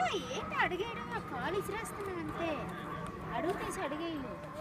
ఏంటి అడిగేయడం కాలు ఇసిరేస్తున్నావు అంతే అడుగు తీసి అడిగేయలు